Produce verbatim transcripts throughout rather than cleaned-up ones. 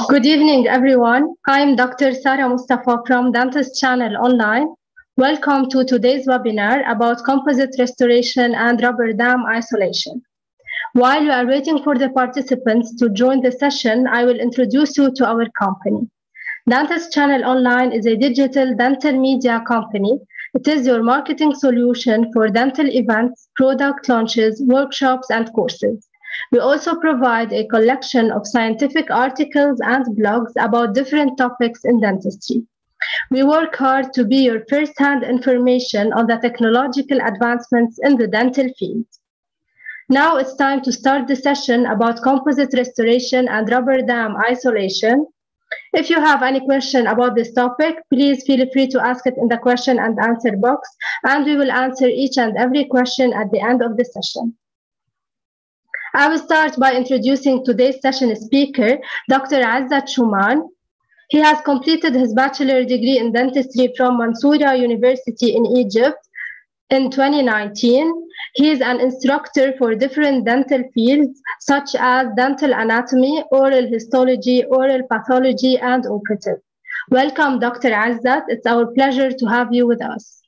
Good evening, everyone. I'm Doctor Sarah Mustafa from Dentist Channel Online. Welcome to today's webinar about composite restoration and rubber dam isolation. While we are waiting for the participants to join the session, I will introduce you to our company. Dentist Channel Online is a digital dental media company. It is your marketing solution for dental events, product launches, workshops, and courses. We also provide a collection of scientific articles and blogs about different topics in dentistry. We work hard to be your first-hand information on the technological advancements in the dental field. Now it's time to start the session about composite restoration and rubber dam isolation. If you have any question about this topic, please feel free to ask it in the question and answer box, and we will answer each and every question at the end of the session. I will start by introducing today's session speaker, Doctor Ezzat Shouman. He has completed his bachelor degree in dentistry from Mansoura University in Egypt in twenty nineteen. He is an instructor for different dental fields such as dental anatomy, oral histology, oral pathology, and operative. Welcome, Doctor Ezzat. It's our pleasure to have you with us.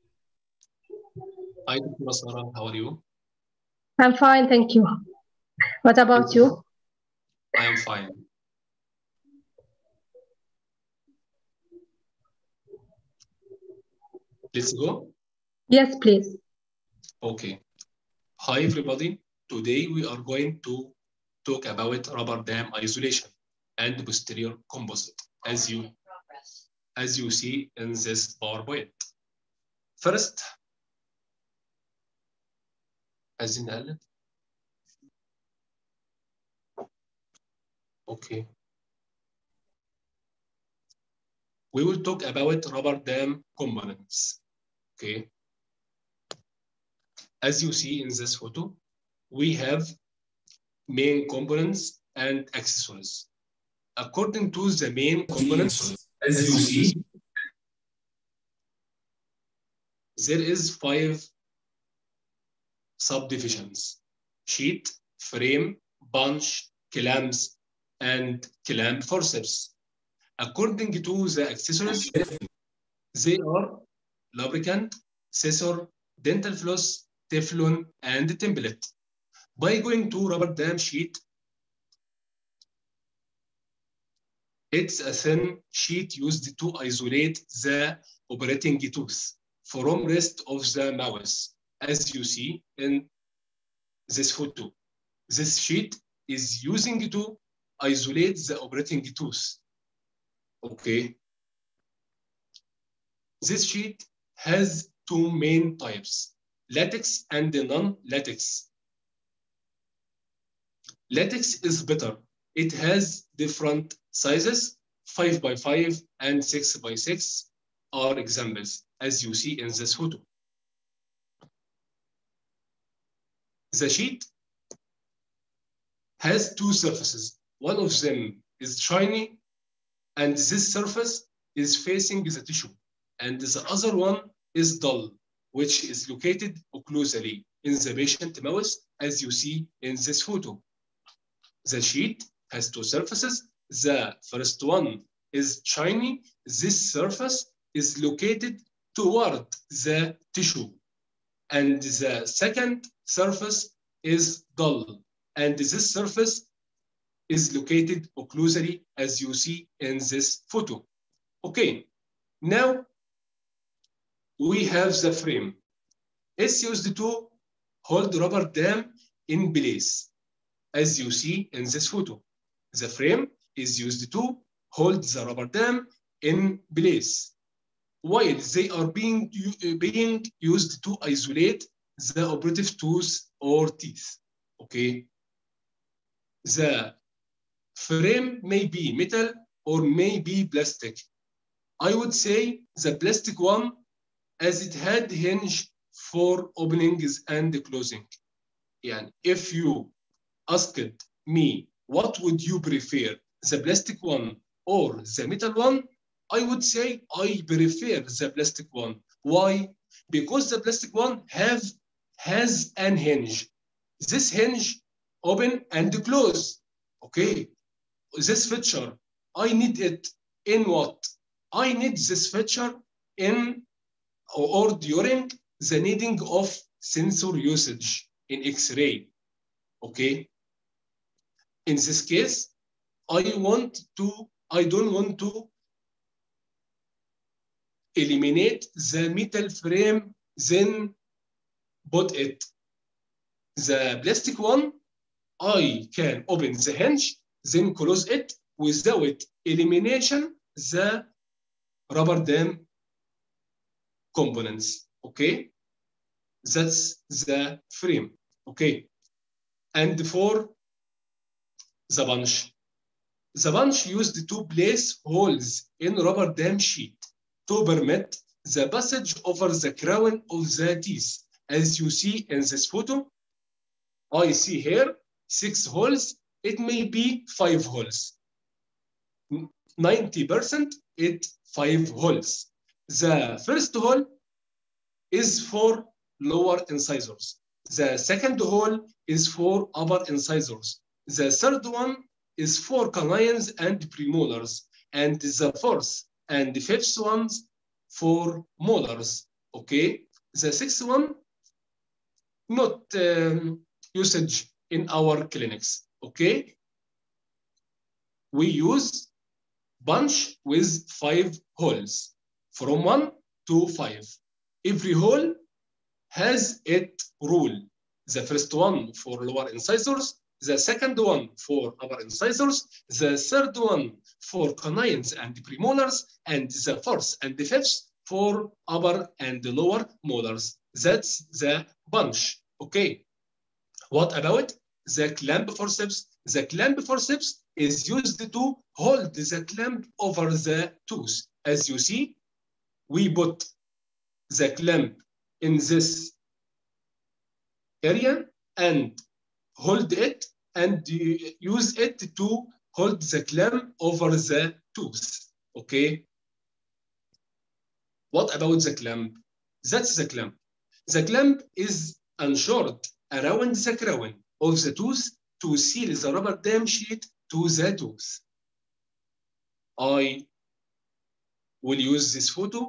Hi, Doctor Mansoura. How are you? I'm fine, thank you. What about you? I am fine. Let's go? Yes, please. Okay. Hi, everybody. Today we are going to talk about rubber dam isolation and posterior composite, as you, as you see in this PowerPoint. First, as in Alan. Okay. We will talk about rubber dam components. Okay. As you see in this photo, we have main components and accessories. According to the main components, as you see, there is five subdivisions: sheet, frame, bunch, clamps, and clamp forceps. According to the accessories, they are lubricant, scissor, dental floss, Teflon, and template. By going to rubber dam sheet, it's a thin sheet used to isolate the operating tooth from rest of the mouth, as you see in this photo. This sheet is using to isolate the operating tooth. Okay. This sheet has two main types: latex and non-latex. Latex is better. It has different sizes. five by five and six by six are examples, as you see in this photo. The sheet has two surfaces. One of them is shiny, and this surface is facing the tissue, and the other one is dull, which is located occlusally in the patient mouth, as you see in this photo. The sheet has two surfaces. The first one is shiny. This surface is located toward the tissue. And the second surface is dull. And this surface is located occlusally, as you see in this photo. Okay, now we have the frame. It's used to hold rubber dam in place, as you see in this photo. The frame is used to hold the rubber dam in place, while they are being, being used to isolate the operative tooth or teeth. Okay. The frame may be metal or may be plastic. I would say the plastic one, as it had hinge for openings and closing. And if you asked me, what would you prefer, the plastic one or the metal one? I would say I prefer the plastic one. Why? Because the plastic one have, has an hinge. This hinge open and close. Okay. This feature I need it in what? I need this feature in or during the needing of sensor usage in X-ray. Okay. In this case, I want to, I don't want to eliminate the metal frame, then put it. The plastic one, I can open the hinge, then close it without elimination the rubber dam components. Okay, that's the frame. Okay, and for the bunch, the bunch used to place holes in rubber dam sheet to permit the passage over the crown of the teeth. As you see in this photo, I see here six holes. It may be five holes. ninety percent it five holes. The first hole is for lower incisors. The second hole is for upper incisors. The third one is for canines and premolars. And the fourth and the fifth ones for molars. Okay. The sixth one, not um, usage in our clinics. Okay. We use bunch with five holes, from one to five. Every hole has its rule. The first one for lower incisors, the second one for upper incisors, the third one for canines and premolars, and the fourth and the fifth for upper and lower molars. That's the bunch. Okay. What about the clamp forceps? The clamp forceps is used to hold the clamp over the tooth. As you see, we put the clamp in this area and hold it and use it to hold the clamp over the tooth. Okay. What about the clamp? That's the clamp. The clamp is ensured around the crown of the tooth to seal the rubber dam sheet to the tooth. I will use this photo.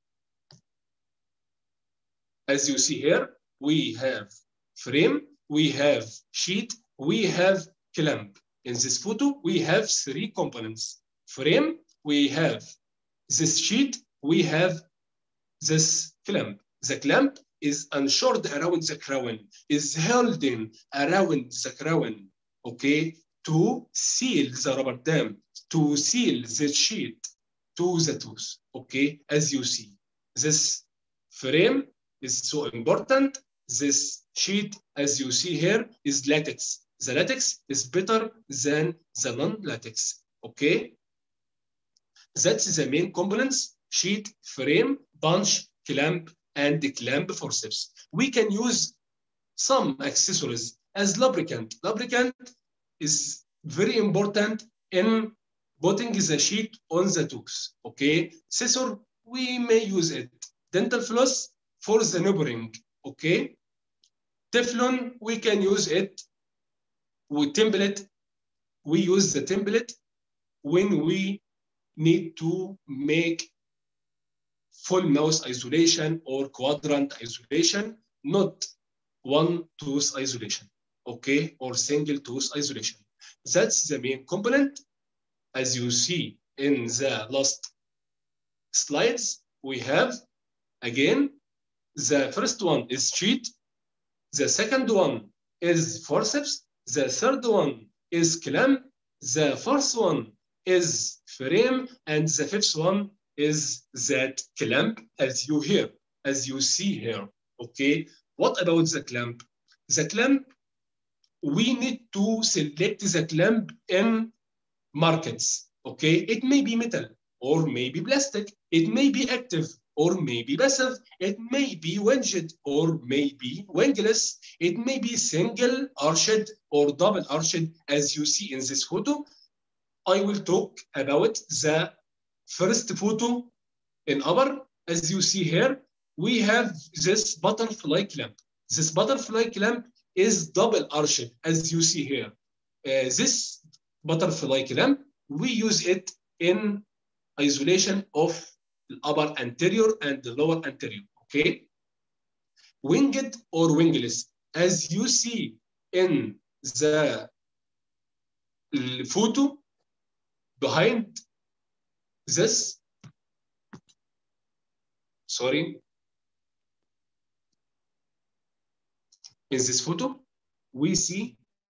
As you see here, we have frame, we have sheet, we have clamp. In this photo, we have three components. Frame, we have this sheet, we have this clamp. The clamp is ensured around the crown, is holding around the crown, okay, to seal the rubber dam, to seal the sheet to the tooth, okay, as you see. This frame is so important. This sheet, as you see here, is latex. The latex is better than the non-latex, okay? That's the main components: sheet, frame, bunch, clamp, and the clamp forceps. We can use some accessories as lubricant. Lubricant is very important in putting the sheet on the tooth, okay? Scissor, we may use it. Dental floss for the neighboring, okay? Teflon, we can use it. With template, we use the template when we need to make full mouth isolation or quadrant isolation, not one tooth isolation, okay, or single tooth isolation. That's the main component. As you see in the last slides, we have, again, the first one is sheet, the second one is forceps, the third one is clamp, the fourth one is frame, and the fifth one is that clamp, as you hear, as you see here, okay? What about the clamp? The clamp, we need to select the clamp in markets, okay? It may be metal or maybe plastic. It may be active or maybe passive. It may be winged or maybe wingless. It may be single arched or double arched, as you see in this photo. I will talk about the first photo in upper. As you see here, we have this butterfly clamp. This butterfly clamp is double arched, as you see here. Uh, this butterfly clamp we use it in isolation of the upper anterior and the lower anterior, okay? Winged or wingless, as you see in the photo behind this, sorry, in this photo, we see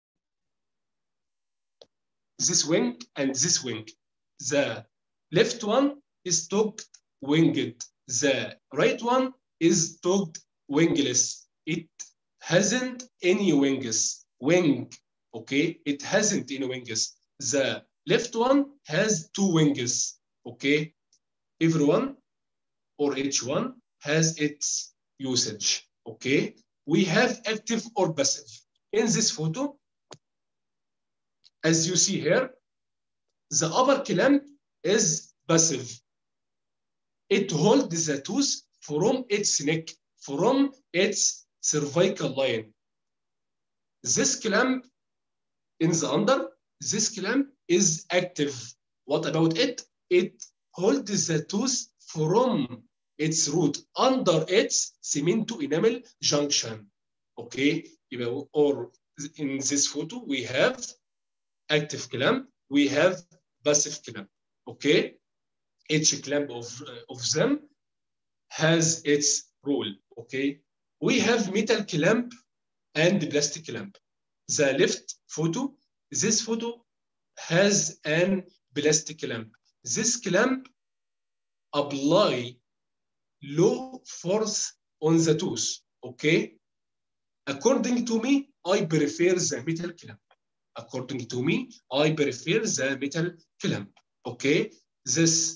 this wing and this wing. The left one is togged winged. The right one is togged wingless. It hasn't any wings. Wing, okay? It hasn't any wings. The left one has two wings, okay? Everyone or each one has its usage, okay? We have active or passive. In this photo, as you see here, the upper clamp is passive. It holds the tooth from its neck, from its cervical line. This clamp in the under, this clamp is active. What about it? It holds the tooth from its root under its cemento-enamel junction. Okay, or in this photo, we have active clamp, we have passive clamp. Okay, each clamp of, uh, of them has its role. Okay, we have metal clamp and plastic clamp. The left photo, this photo has an plastic clamp. This clamp apply low force on the tooth. Okay, according to me, I prefer the metal clamp. According to me, I prefer the metal clamp. Okay, this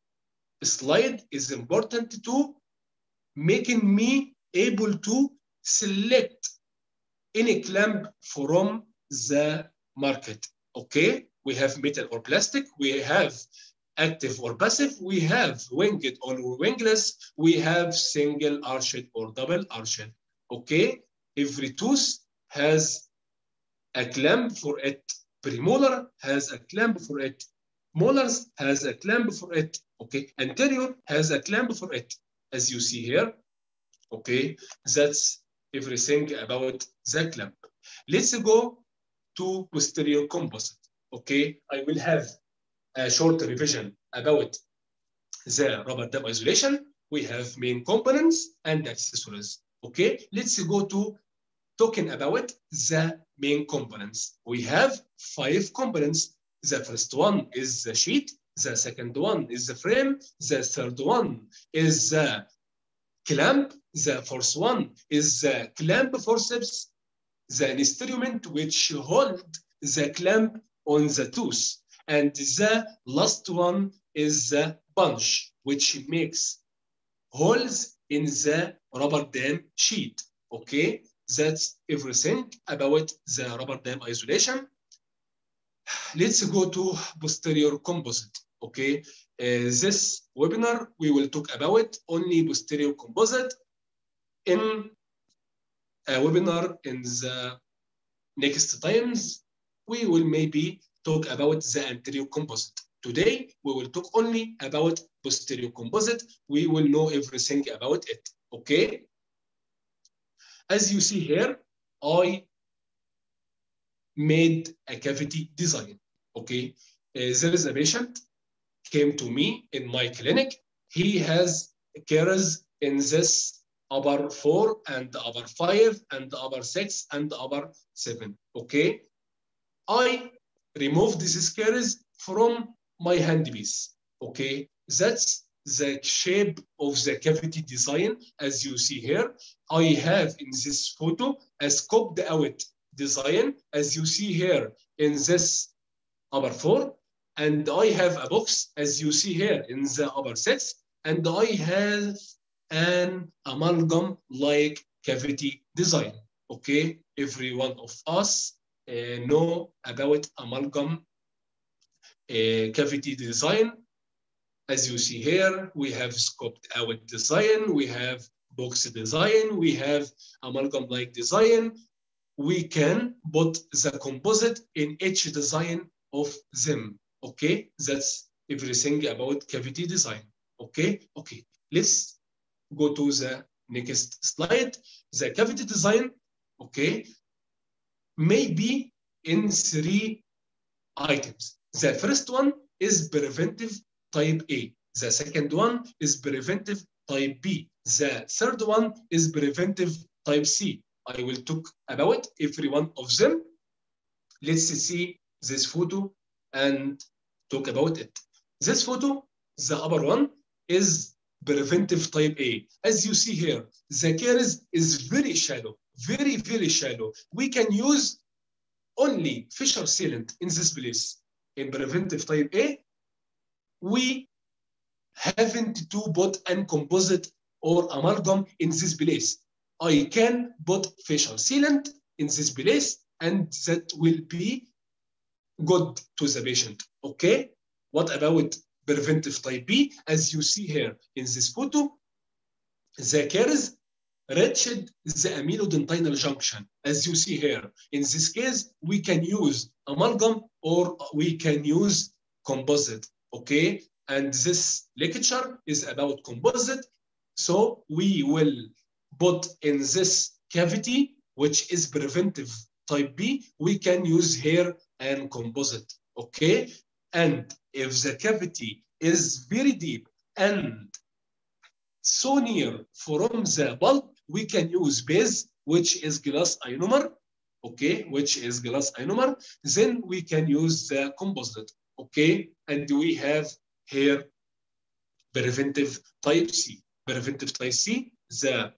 slide is important to making me able to select any clamp from the market. Okay, we have metal or plastic, we have active or passive, we have winged or wingless, we have single arched or double arched. Okay, every tooth has a clamp for it. Premolar has a clamp for it. Molars has a clamp for it. Okay, anterior has a clamp for it, as you see here. Okay, that's everything about the clamp. Let's go to posterior composite. Okay, I will have a short revision about the rubber dam isolation. We have main components and accessories. Okay, let's go to talking about the main components. We have five components. The first one is the sheet. The second one is the frame. The third one is the clamp. The fourth one is the clamp forceps, the instrument which hold the clamp on the tooth. And the last one is the punch, which makes holes in the rubber dam sheet. Okay, that's everything about the rubber dam isolation. Let's go to posterior composite. Okay, uh, this webinar we will talk about only posterior composite. In a webinar in the next times, we will maybe talk about the anterior composite. Today, we will talk only about posterior composite. We will know everything about it, okay? As you see here, I made a cavity design, okay? Uh, there is a patient came to me in my clinic. He has caries in this upper four and upper five and upper six and upper seven, okay? I removed these caries from my handpiece, okay? That's the shape of the cavity design. As you see here, I have in this photo a scoped out design, as you see here in this upper four, and I have a box, as you see here in the upper six, and I have an amalgam-like cavity design, okay? Every one of us uh, know about amalgam uh, cavity design. As you see here, we have scoped out design, we have box design, we have amalgam-like design. We can put the composite in each design of them. Okay, that's everything about cavity design. Okay, okay. Let's go to the next slide. The cavity design, okay, may be in three items. The first one is preventive type A. The second one is preventive type B. The third one is preventive type C. I will talk about every one of them. Let's see this photo and talk about it. This photo, the upper one, is preventive type A. As you see here, the caries is very shallow, very, very shallow. We can use only fissure sealant in this place. In preventive type A, we haven't to put an composite or amalgam in this place. I can put fissure sealant in this place, and that will be good to the patient. Okay? What about preventive type B? As you see here in this photo, the caries reached the aminodentinal junction. As you see here, in this case, we can use amalgam or we can use composite. Okay? And this lecture is about composite. So we will put in this cavity, which is preventive type B, we can use here and composite. Okay? And if the cavity is very deep and so near from the bulb, we can use base, which is glass ionomer, okay, which is glass ionomer. Then we can use the composite, okay, and we have here preventive type C. Preventive type C, the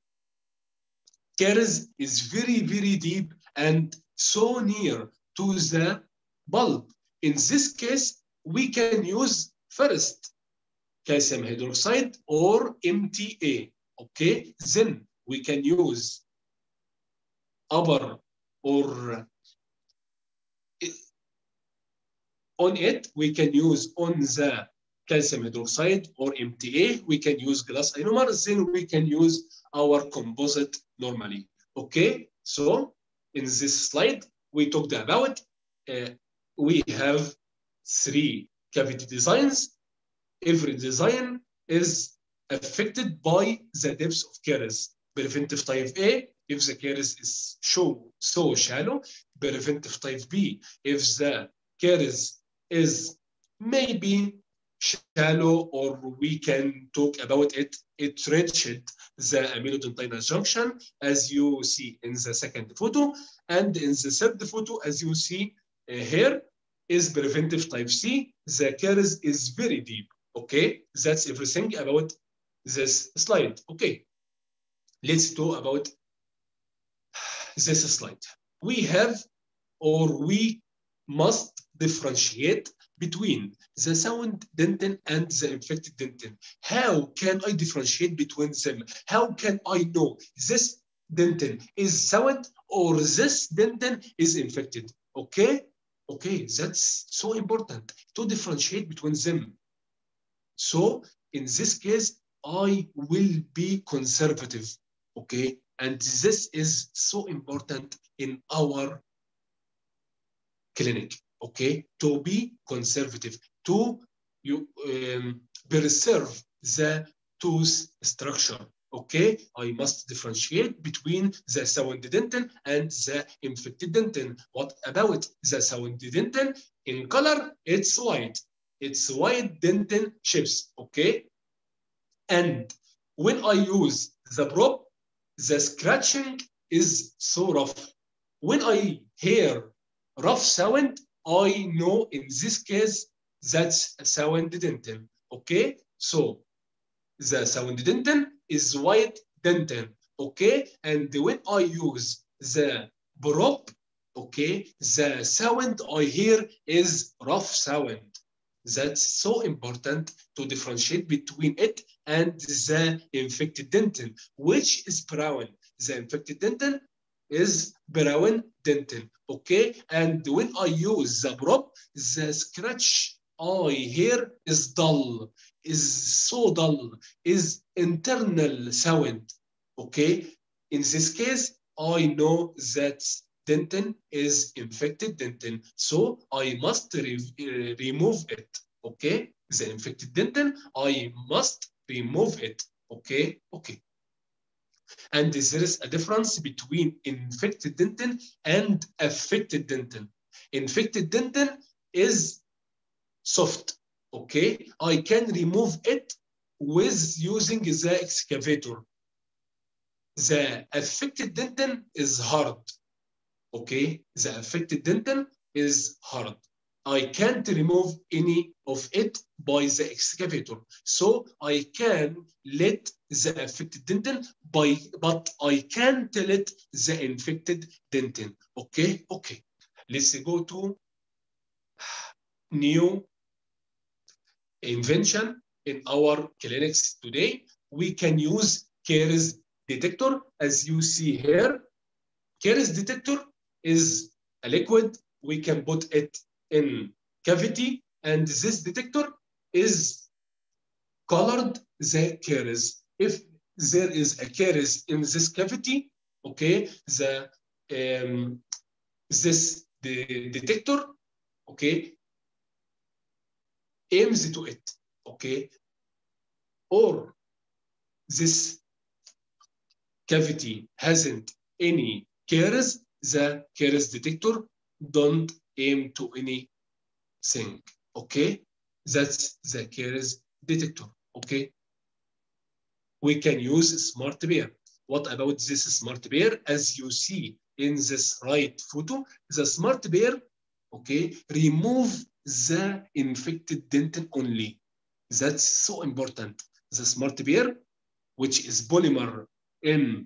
caries is very, very deep and so near to the bulb. In this case, we can use first calcium hydroxide or M T A. Okay, then we can use upper or on it, we can use on the calcium hydroxide or M T A, we can use glass ionomer, then we can use our composite normally. Okay, so in this slide, we talked about, uh, we have three cavity designs. Every design is affected by the depth of caries. Preventive type A, if the caries is so, so shallow. Preventive type B, if the caries is maybe shallow, or we can talk about it, it reached the aminodentinal junction, as you see in the second photo. And in the third photo, as you see uh, here, is preventive type C. The caries is very deep. Okay, that's everything about this slide. Okay, let's talk about this slide. We have, or we must differentiate between the sound dentin and the infected dentin. How can I differentiate between them? How can I know this dentin is sound or this dentin is infected? Okay, okay, that's so important to differentiate between them. So in this case, I will be conservative, okay? And this is so important in our clinic, okay? To be conservative, to you um, preserve the tooth structure, okay? I must differentiate between the sound dentin and the infected dentin. What about the sound dentin? In color, it's white. It's white dentin chips, okay? And when I use the prop, the scratching is so rough. When I hear rough sound, I know in this case that's a sound dentin, okay? So the sound dentin is white dentin, okay? And when I use the prop, okay, the sound I hear is rough sound. That's so important to differentiate between it and the infected dentin, which is brown. The infected dentin is brown dentin, okay? And when I use the prop, the scratch I hear is dull, is so dull, is internal sound, okay? In this case, I know that dentin is infected dentin. So I must re uh, remove it. Okay, the infected dentin, I must remove it. Okay, okay. And there is a difference between infected dentin and affected dentin. Infected dentin is soft. Okay, I can remove it with using the excavator. The affected dentin is hard. Okay, the affected dentin is hard. I can't remove any of it by the excavator. So I can let the affected dentin, by, but I can't let the infected dentin. Okay, okay. Let's go to new invention in our clinics today. We can use caries detector, as you see here. Caries detector is a liquid. We can put it in cavity, and this detector is colored the caries. If there is a caries in this cavity, okay, the um, this the detector, okay, aims to it, okay, or this cavity hasn't any caries, the caries detector don't aim to anything. Okay, that's the caries detector. Okay, we can use smart pair. What about this smart pair? As you see in this right photo, the smart pair, okay, remove the infected dentin only. That's so important. The smart pair, which is polymer in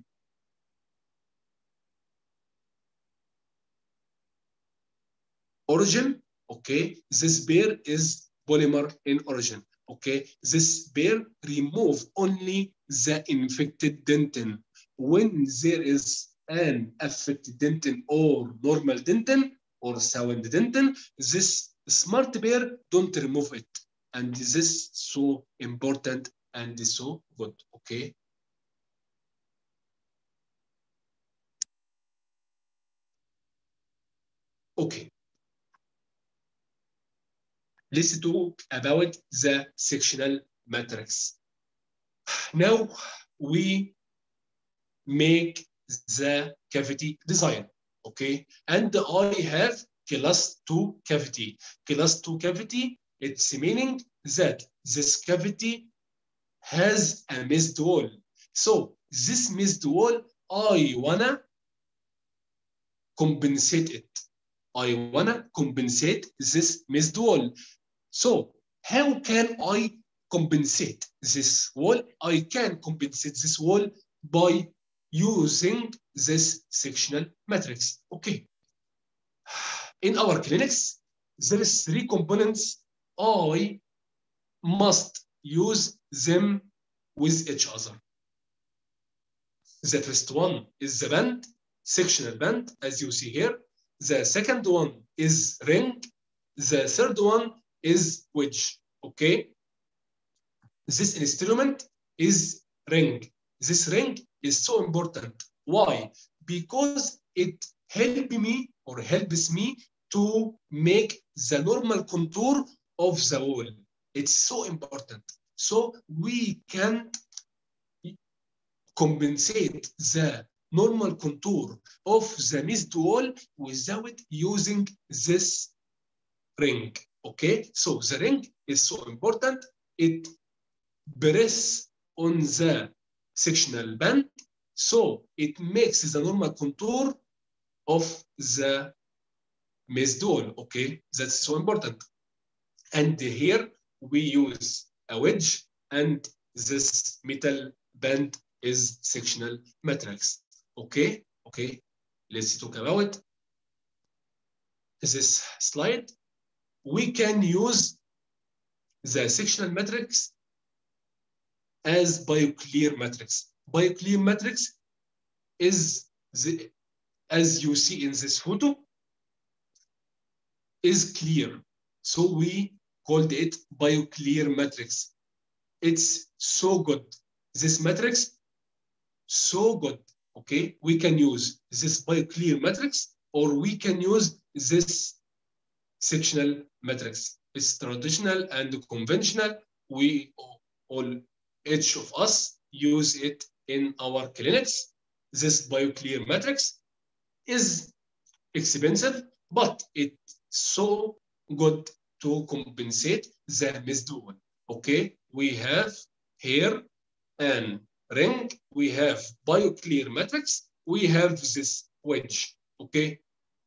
origin, okay, this pair is polymer in origin, okay. This pair remove only the infected dentin. When there is an affected dentin or normal dentin or sound dentin, this smart pair don't remove it. And this is so important and so good, okay. Okay. Let's talk about the sectional matrix. Now we make the cavity design, okay? And I have class two cavity. Class two cavity, it's meaning that this cavity has a missed wall. So this missed wall, I wanna compensate it. I wanna compensate this missed wall. So how can I compensate this wall? I can compensate this wall by using this sectional matrix. Okay. In our clinics, there is three components. I must use them with each other. The first one is the band, sectional band, as you see here. The second one is ring. The third one is wedge. Okay. This instrument is ring. This ring is so important. Why? Because it helps me or helps me to make the normal contour of the wall. It's so important. So we can compensate the normal contour of the missed wall without using this ring. Okay, so the ring is so important. It press on the sectional band, so it makes the normal contour of the missed wall. Okay, that's so important. And here we use a wedge, and this metal band is sectional matrix. Okay, okay. Let's talk about this slide. We can use the sectional matrix as BioClear matrix. BioClear matrix is, the, as you see in this photo, is clear. So we called it BioClear matrix. It's so good. This matrix, so good. Okay, we can use this BioClear matrix or we can use this sectional matrix. It's traditional and conventional. We all, each of us, use it in our clinics. This BioClear matrix is expensive, but it's so good to compensate the missed one. Okay, we have here an ring, we have BioClear matrix, we have this wedge. Okay,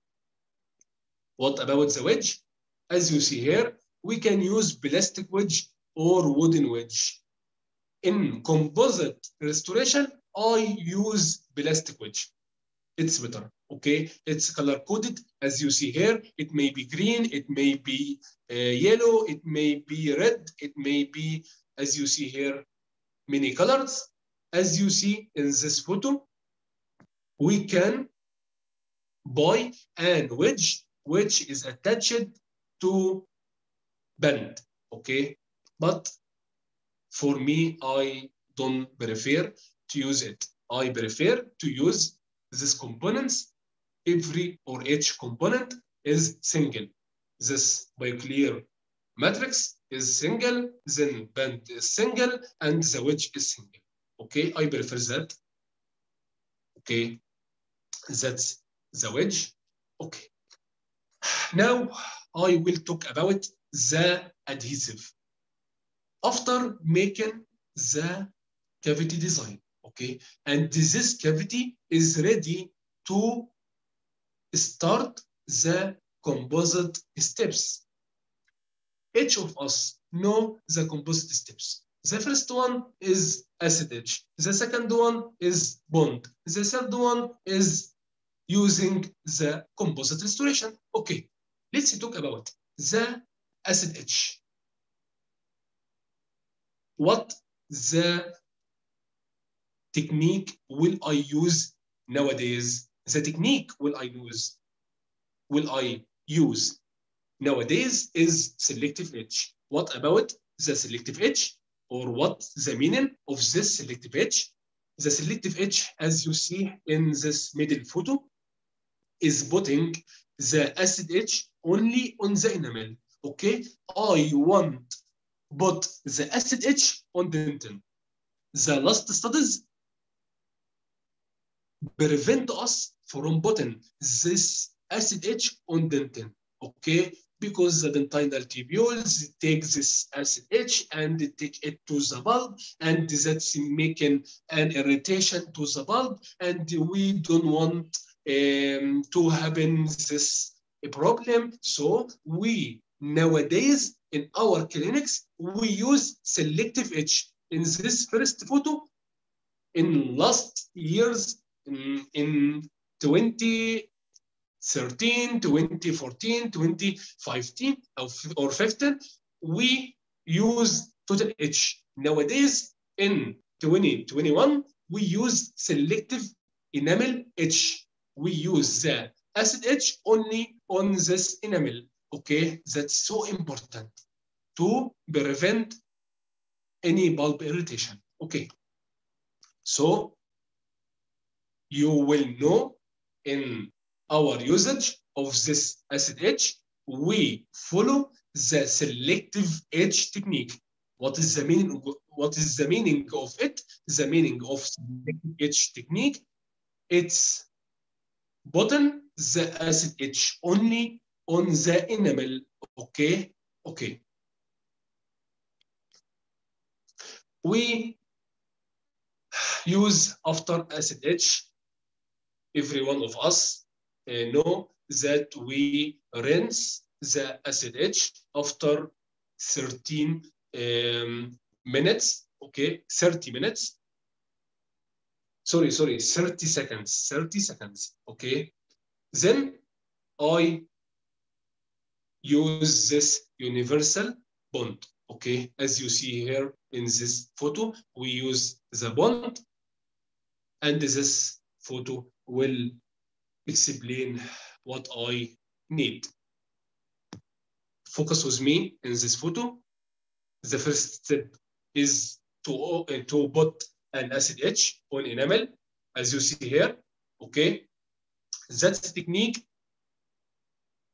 what about the wedge? As you see here, we can use plastic wedge or wooden wedge. In composite restoration, I use plastic wedge. It's better, okay? It's color coded, as you see here. It may be green, it may be uh, yellow, it may be red, it may be, as you see here, many colors. As you see in this photo, we can buy a wedge which is attached to bend, okay? But for me, I don't prefer to use it. I prefer to use these components. Every or each component is single. This BioClear matrix is single, then bend is single, and the wedge is single. Okay, I prefer that. Okay, that's the wedge. Okay. Now I will talk about the adhesive. After making the cavity design, okay, and this cavity is ready to start the composite steps. Each of us know the composite steps. The first one is acid etch. The second one is bond. The third one is using the composite restoration. Okay, let's talk about the acid etch. What the technique will I use nowadays? The technique will I use will I use nowadays is selective etch. What about the selective etch, or what the meaning of this selective etch? The selective etch, as you see in this middle photo, is putting the acid etch only on the enamel. Okay, I want put the acid etch on dentin. The last studies prevent us from putting this acid etch on dentin, okay? Because the dentinal tubules take this acid etch and take it to the bulb, and that's making an irritation to the bulb, and we don't want um, to happen this problem. So we nowadays in our clinics, we use selective etch. In this first photo, in last years, in, in twenty thirteen, twenty fourteen, twenty fifteen, or fifteen, we use total etch. Nowadays, in twenty twenty-one, we use selective enamel etch. We use the acid etch only on this enamel. Okay, that's so important to prevent any bulb irritation. Okay, so you will know in our usage of this acid etch, we follow the selective etch technique. What is the meaning? What is the meaning of it? The meaning of selective etch technique, it's putting the acid etch only on the enamel. Okay, okay. We use after acid etch. Every one of us uh, know that we rinse the acid etch after thirteen um, minutes. Okay, thirty minutes. Sorry, sorry, thirty seconds. thirty seconds. Okay. Then I use this universal bond. Okay, as you see here in this photo, we use the bond, and this photo will explain what I need. Focus with me in this photo. The first step is to, uh, to put an acid etch on enamel, as you see here. Okay, that's the technique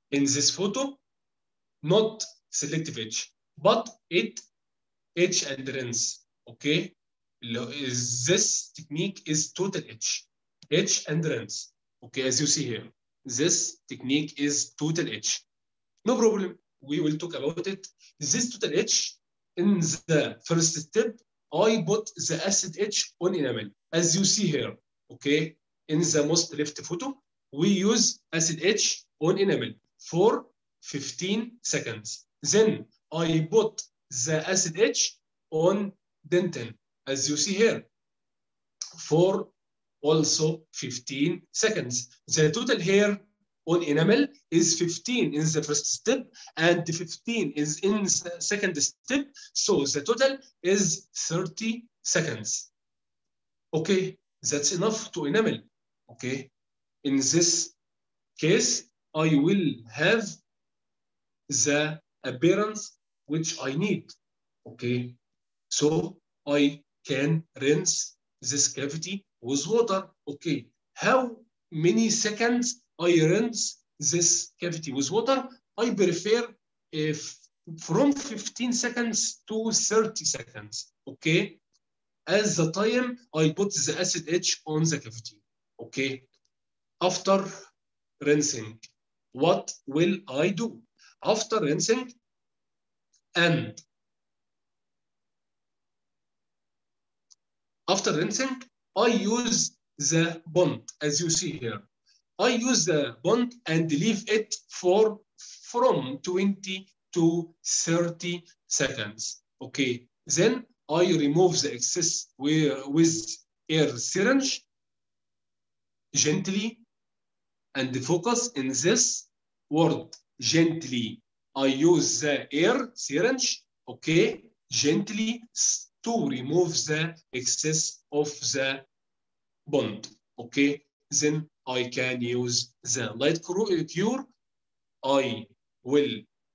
in this photo, not selective edge, but it edge and rinse. Okay, this technique is total edge, edge and rinse. Okay, as you see here, this technique is total edge. No problem, we will talk about it. This total edge, in the first step, I put the acid edge on enamel, as you see here. Okay, in the most left photo, we use acid edge on enamel for fifteen seconds. Then I put the acid edge on dentin, as you see here, for also fifteen seconds. The total here on enamel is fifteen in the first step and fifteen is in the second step. So the total is thirty seconds. Okay, that's enough to enamel. Okay, in this case, I will have the appearance which I need. Okay, so I can rinse this cavity with water. Okay, how many seconds I rinse this cavity with water? I prefer if from fifteen seconds to thirty seconds. Okay, as the time I put the acid edge on the cavity. Okay, after rinsing, what will I do? After rinsing and after rinsing, I use the bond, as you see here. I use the bond and leave it for from twenty to thirty seconds. Okay, then I remove the excess with air syringe gently, and focus in this word, gently. I use the air syringe, okay, gently, to remove the excess of the bond. Okay, then I can use the light cure. I will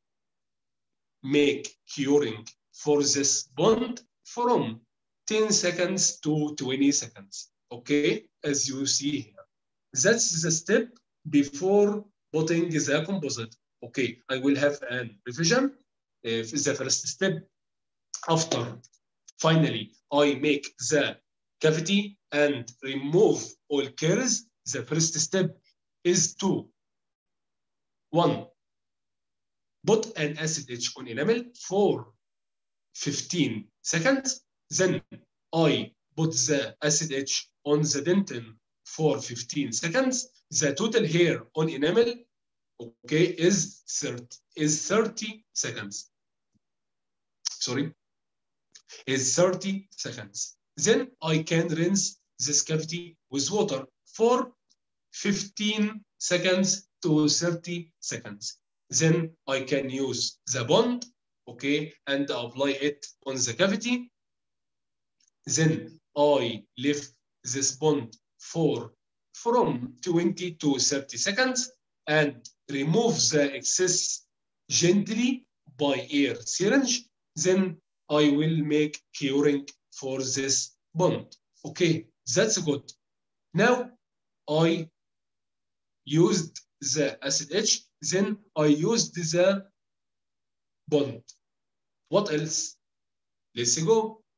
make curing for this bond from ten seconds to twenty seconds. Okay, as you see here. That's the step before putting the composite. Okay, I will have an revision. If the first step, after finally I make the cavity and remove all caries, the first step is to one, put an acid edge on enamel for fifteen seconds. Then I put the acid edge on the dentin for fifteen seconds. The total here on enamel, okay, is thirty, is thirty seconds. Sorry, is thirty seconds. Then I can rinse this cavity with water for fifteen seconds to thirty seconds. Then I can use the bond, okay, and apply it on the cavity. Then I leave this bond for from twenty to thirty seconds and remove the excess gently by air syringe. Then I will make curing for this bond. Okay, that's good. Now I used the acid edge, then I used the bond. What else? Let's go.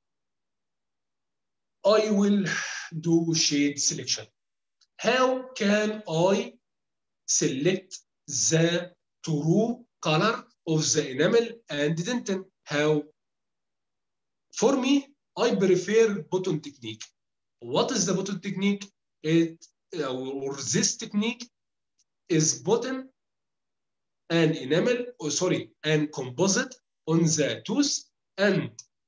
I will do shade selection. How can I select the true color of the enamel and dentin? How? For me, I prefer button technique. What is the button technique? It or this technique is button and enamel, or sorry, and composite on the tooth and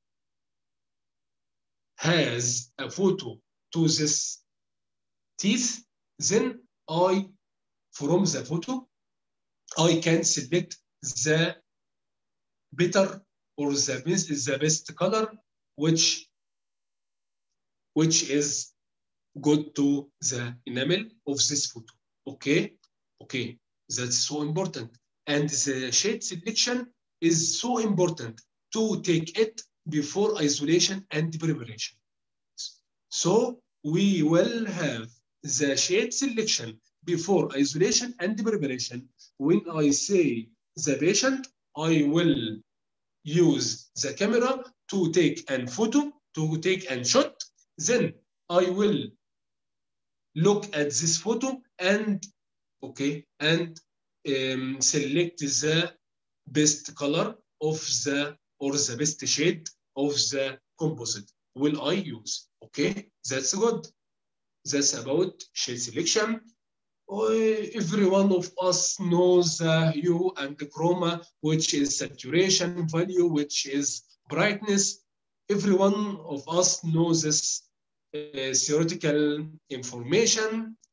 has a photo to this teeth. Then I, from the photo, I can select the better or the best is the best color, which which is good to the enamel of this photo. Okay, okay, that's so important. And the shade selection is so important to take it before isolation and preparation. So we will have the shade selection before isolation and preparation when I say the patient, I will use the camera to take a photo, to take a shot. Then I will look at this photo and, okay, and um, select the best color of the, or the best shade of the composite will I use. Okay, that's good. That's about shade selection. Every one of us knows the hue and the chroma, which is saturation value, which is brightness. Every one of us knows this uh, theoretical information.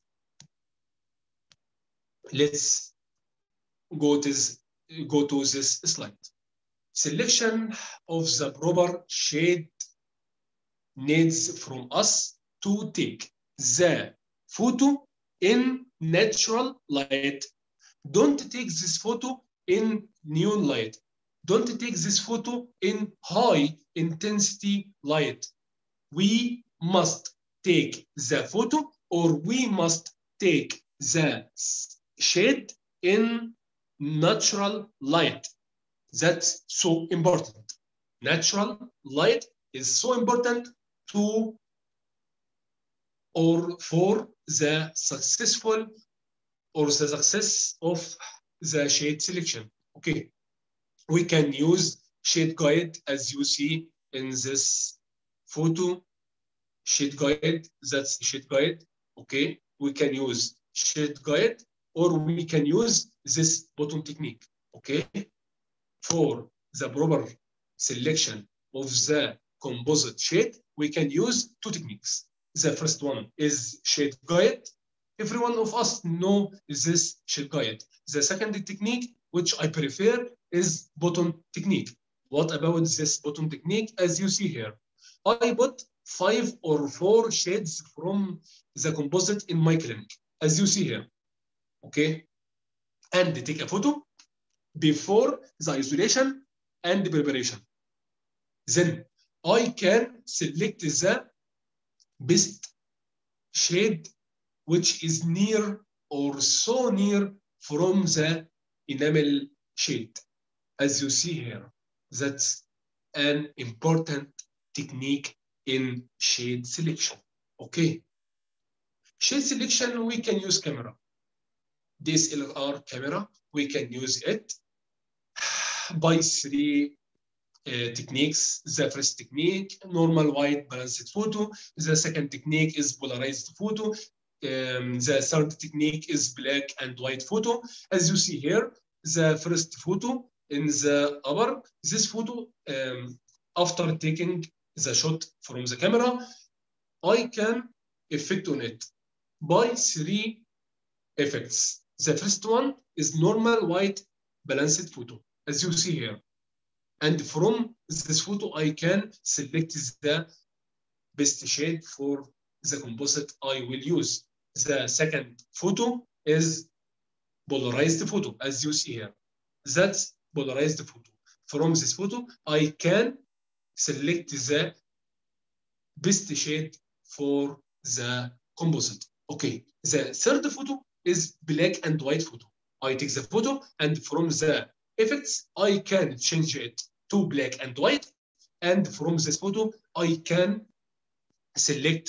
Let's go to this, go to this slide. Selection of the proper shade needs from us to take the photo in natural light. Don't take this photo in neon light. Don't take this photo in high intensity light. We must take the photo, or we must take the shade in natural light. That's so important. Natural light is so important to, or for the successful, or the success of the shade selection. Okay, we can use shade guide as you see in this photo. Shade guide, that's shade guide. Okay, we can use shade guide, or we can use this button technique. Okay, for the proper selection of the composite shade, we can use two techniques. The first one is shade guide. Every one of us know this shade guide. The second technique, which I prefer, is button technique. What about this button technique? As you see here, I put five or four shades from the composite in my clinic, as you see here. Okay, and take a photo before the isolation and the preparation. Then I can select the best shade which is near, or so near, from the enamel shade, as you see here. That's an important technique in shade selection. Okay, shade selection, we can use camera. D S L R camera, we can use it by three uh, techniques. The first technique, normal white balanced photo. The second technique is polarized photo. Um, the third technique is black and white photo. As you see here, the first photo in the upper, this photo, um, after taking the shot from the camera, I can effect on it by three effects. The first one is normal white balanced photo, as you see here. And from this photo, I can select the best shade for the composite I will use. The second photo is polarized photo, as you see here. That's polarized photo. From this photo, I can select the best shade for the composite. Okay, the third photo is black and white photo. I take the photo, and from the effects, I can change it to black and white. And from this photo, I can select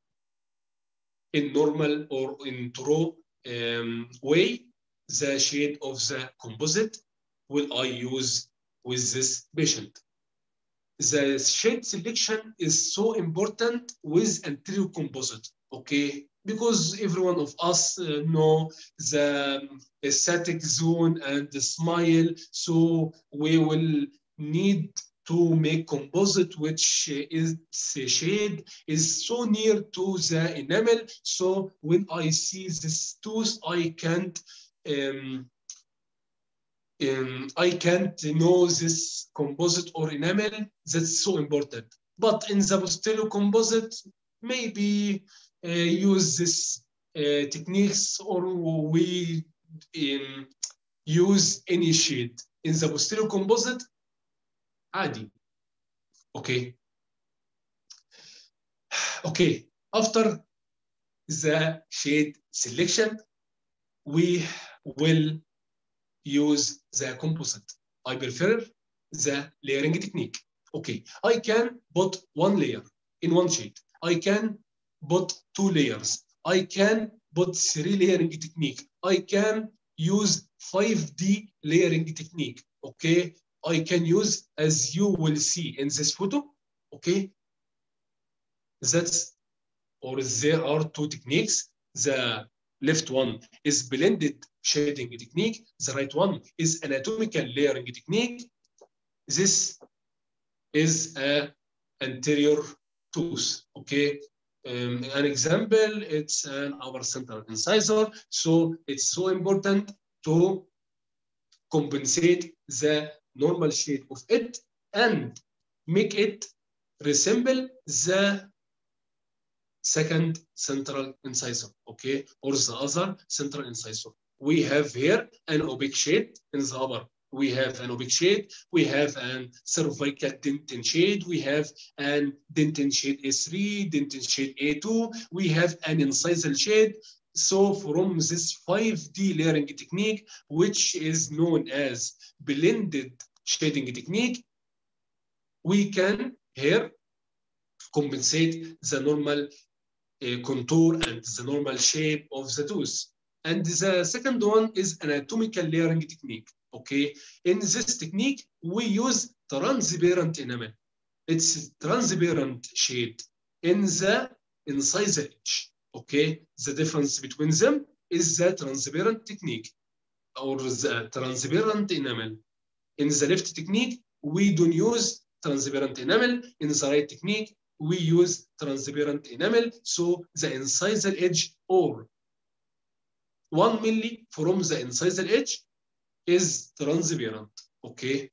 in normal or in true um, way the shade of the composite will I use with this patient. The shade selection is so important with anterior composite, okay? Because every one of us uh, know the aesthetic zone and the smile, so we will need to make composite which is shade is so near to the enamel. So when I see this tooth, I can't um, um, I can't know this composite or enamel. That's so important. But in the posterior composite, maybe uh, use this uh, techniques, or we um, use any shade. In the posterior composite, عادي. Okay. Okay. After the shade selection, we will use the composite. I prefer the layering technique. Okay, I can put one layer in one shade. I can put two layers. I can put three layering technique. I can use five D layering technique. Okay, I can use, as you will see in this photo. Okay, that's, or there are two techniques. The left one is blended shading technique. The right one is anatomical layering technique. This is a anterior tooth. Okay, um, an example, it's an our central incisor. So it's so important to compensate the normal shade of it and make it resemble the second central incisor, okay, or the other central incisor. We have here an opaque shade in the upper. We have an opaque shade. We have an cervical dentin shade. We have an dentin shade A three, dentin shade A two. We have an incisal shade. So from this five D layering technique, which is known as blended shading technique, we can here compensate the normal uh, contour and the normal shape of the tooth. And the second one is anatomical layering technique. Okay, in this technique, we use transparent enamel. It's transparent shade in the incisor edge. Okay, the difference between them is the transparent technique or the transparent enamel. In the left technique, we don't use transparent enamel. In the right technique, we use transparent enamel. So the incisor edge or one milli from the incisor edge is transparent. Okay,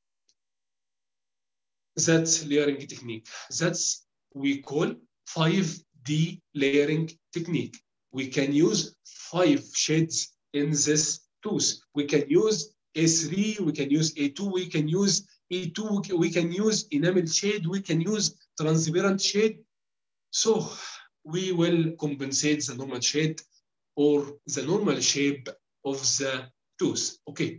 that's layering technique. That's we call five D layering technique. We can use five shades in this tooth. We can use A three, we can use A two, we can use E two, we can use enamel shade, we can use transparent shade. So we will compensate the normal shade or the normal shape of the tooth. Okay.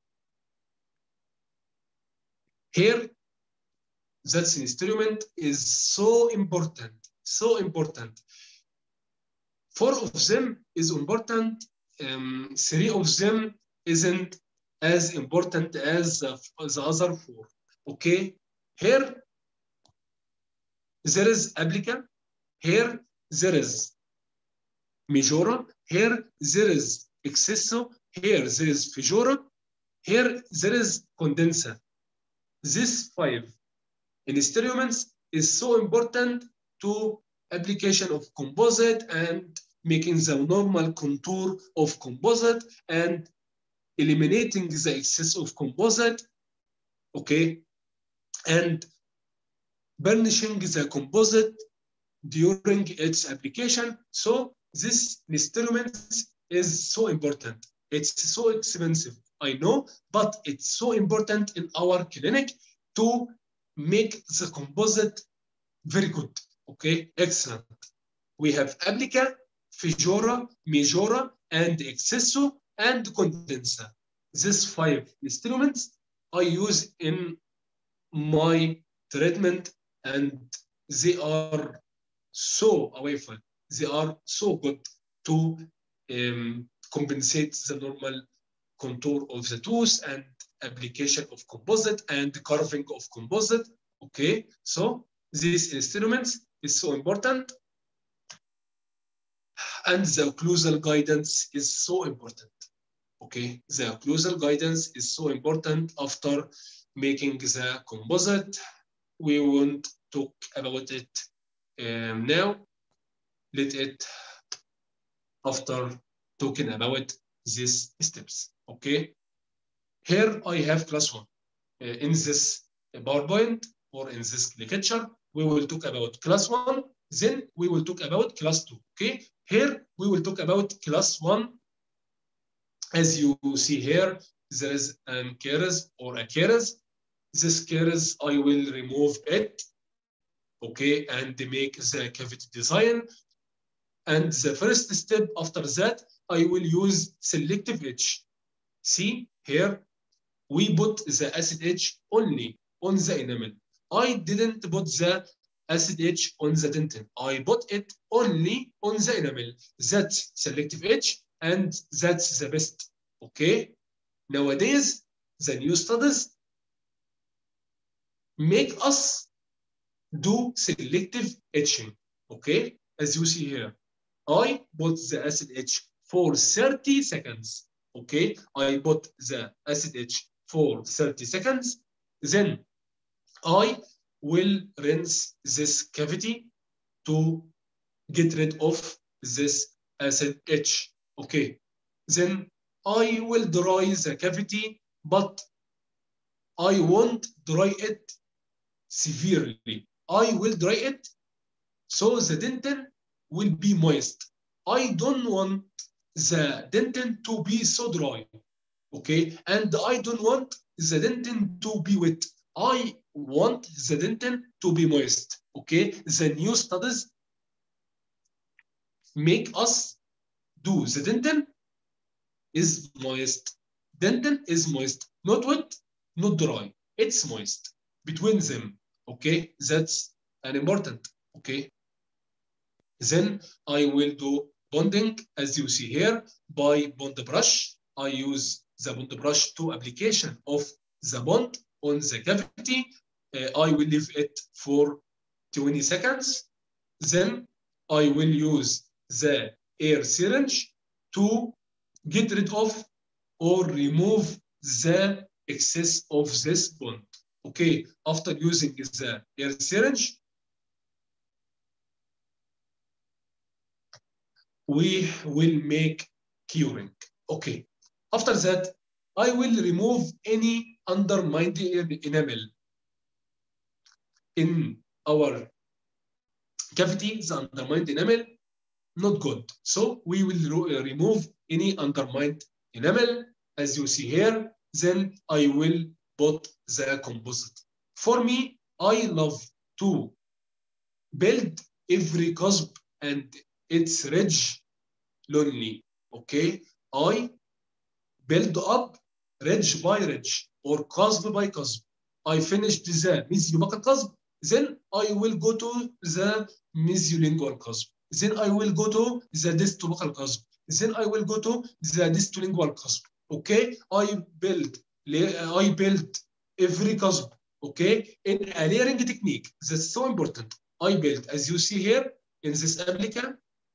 Here, that instrument is so important, so important. Four of them is important. Um, three of them isn't as important as the, the other four. Okay. Here, there is applica. Here, there is majora. Here, there is excesso. Here, there is fijora. Here, there is condenser. This five instruments is so important to application of composite and making the normal contour of composite and eliminating the excess of composite, okay, and burnishing the composite during its application. So this instrument is so important. It's so expensive, I know, but it's so important in our clinic to make the composite very good. Okay, excellent. We have applica, fijora, majora, and excesso, and condenser. These five instruments I use in my treatment, and they are so awful. They are so good to um, compensate the normal contour of the tooth and application of composite and carving of composite. Okay, so these instruments is so important. And the occlusal guidance is so important. Okay, the occlusal guidance is so important after making the composite. We won't talk about it um, now. Let it after talking about these steps. Okay, here I have class one. Uh, in this PowerPoint or in this lecture, we will talk about class one. Then we will talk about class two. Okay, here we will talk about class one. As you see here, there is an caries or a caries. This caries, I will remove it, okay, and make the cavity design. And the first step after that, I will use selective edge. See, here, we put the acid edge only on the enamel. I didn't put the acid edge on the dentin. I put it only on the enamel. That's selective edge, and that's the best. Okay? Nowadays, the new studies make us do selective etching. Okay? As you see here, I put the acid edge for thirty seconds. Okay? I put the acid edge for thirty seconds. Then I will rinse this cavity to get rid of this acid edge. Okay. Then I will dry the cavity, but I won't dry it severely. I will dry it so the dentin will be moist. I don't want the dentin to be so dry. Okay. And I don't want the dentin to be wet. I want the dentin to be moist. Okay. The new studies make us do the dentin is moist. Dentin is moist, not wet, not dry. It's moist between them. Okay, that's an important. Okay. Then I will do bonding, as you see here, by bond brush. I use the bond brush to application of the bond on the cavity. Uh, I will leave it for twenty seconds. Then I will use the air syringe to get rid of or remove the excess of this bond. Okay, after using the air syringe, we will make curing. Okay, after that, I will remove any undermined enamel in our cavity. The undermined enamel, not good. So we will re remove any undermined enamel, as you see here. Then I will put the composite. For me, I love to build every cusp and its ridge lonely. Okay, I build up ridge by ridge or cusp by cusp. I finished the mesiobuccal cusp, then I will go to the mesiolingual cusp. Then I will go to the distobuccal cusp. Then I will go to the distolingual cusp. Okay, I build, I build every cusp. Okay, in a layering technique. That's so important. I build, as you see here in this application,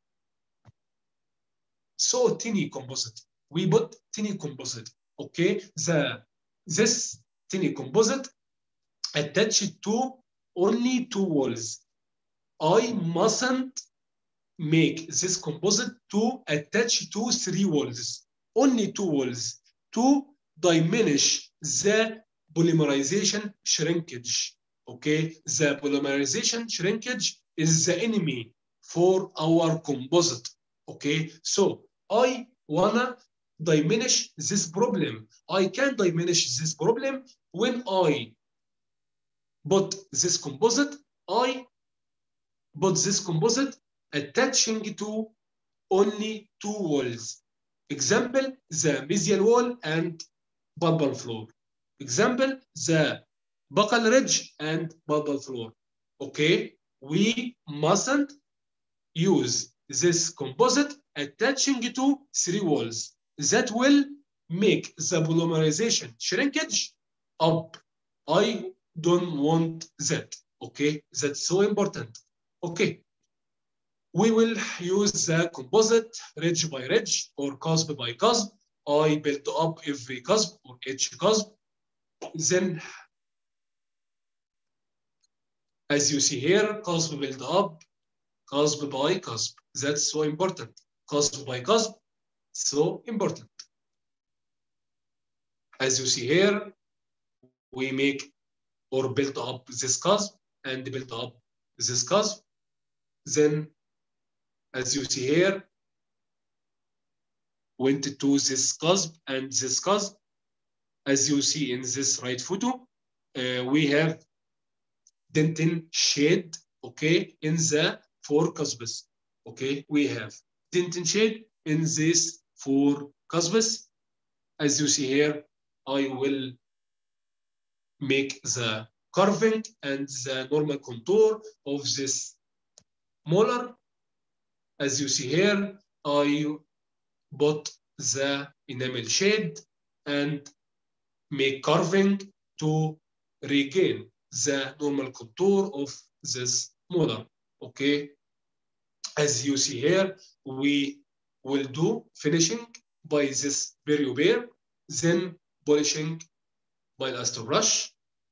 so tiny composite. We put tiny composite. Okay, the this tiny composite attached to only two walls. I mustn't make this composite to attach to three walls, only two walls, to diminish the polymerization shrinkage. Okay, the polymerization shrinkage is the enemy for our composite. Okay, so I wanna diminish this problem. I can diminish this problem when I put this composite, I put this composite attaching to only two walls. Example, the mesial wall and bulbal floor. Example, the buccal ridge and bulbal floor. Okay, we mustn't use this composite attaching to three walls. That will make the polymerization shrinkage up. I don't want that. Okay, that's so important. Okay, we will use the composite ridge by ridge or cusp by cusp. I built up every cusp or each cusp. Then, as you see here, cusp built up, cusp by cusp. That's so important. Cusp by cusp, so important. As you see here, we make or build up this cusp and build up this cusp. Then, as you see here, went to this cusp and this cusp. As you see in this right photo, uh, we have dentin shade, okay, in the four cusps. Okay, we have dentin shade in these four cusps. As you see here, I will make the carving and the normal contour of this molar. As you see here, I put the enamel shade and make carving to regain the normal contour of this molar. Okay, as you see here, we will do finishing by this perio-bear, then polishing by luster brush.